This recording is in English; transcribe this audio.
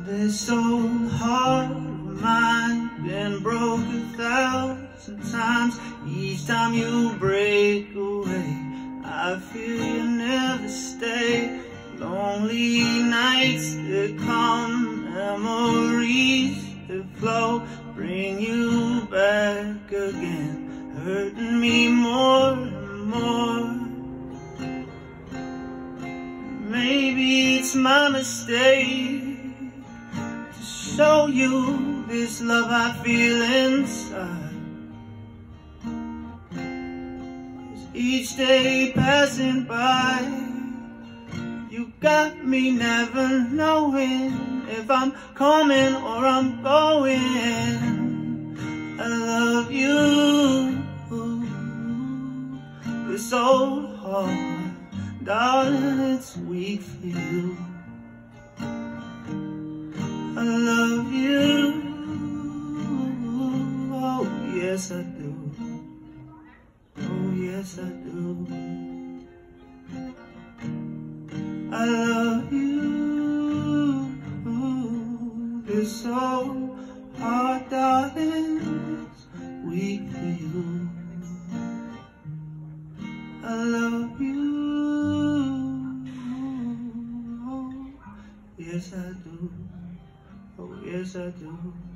This old heart of mine been broke 1,000 times. Each time you break away, I feel you never stay. Lonely nights that come, memories that flow, bring you back again, hurting me more and more. Maybe it's my mistake to show you this love I feel inside. 'Cause each day passing by, you got me never knowing if I'm coming or I'm going. I love you, it's so hard, darling, it's weak for you. I love you, oh yes I do, oh yes I do. I love you, it's so hard, darling, it's weak for you. I love you, oh yes I do, oh yes I do.